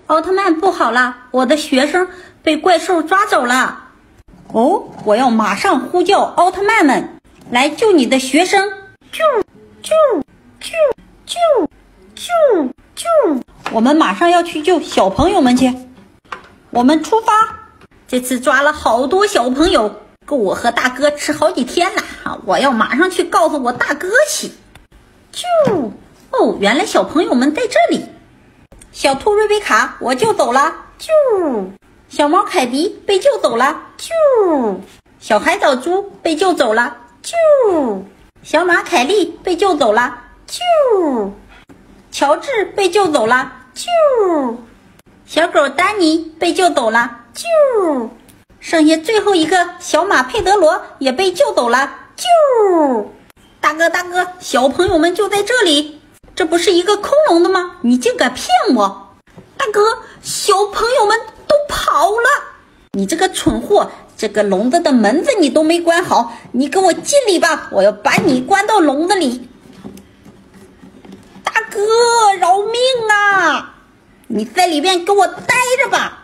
奥特曼不好了，我的学生被怪兽抓走了。哦，我要马上呼叫奥特曼们来救你的学生。救！我们马上要去救小朋友们去。我们出发。这次抓了好多小朋友，够我和大哥吃好几天了。我要马上去告诉我大哥去。哦，原来小朋友们在这里。小兔瑞贝卡我救走了。小猫凯迪被救走了。小海藻猪被救走了。小马凯莉被救走了。乔治被救走了。小狗丹尼被救走了。剩下最后一个小马佩德罗也被救走了。大哥，小朋友们就在这里，这不是一个空笼的吗？你竟敢骗我！大哥，小朋友们都跑了。你这个蠢货，这个笼子的门子你都没关好，你给我进里吧，我要把你关到笼子里。大哥，饶命啊！你在里面给我待着吧。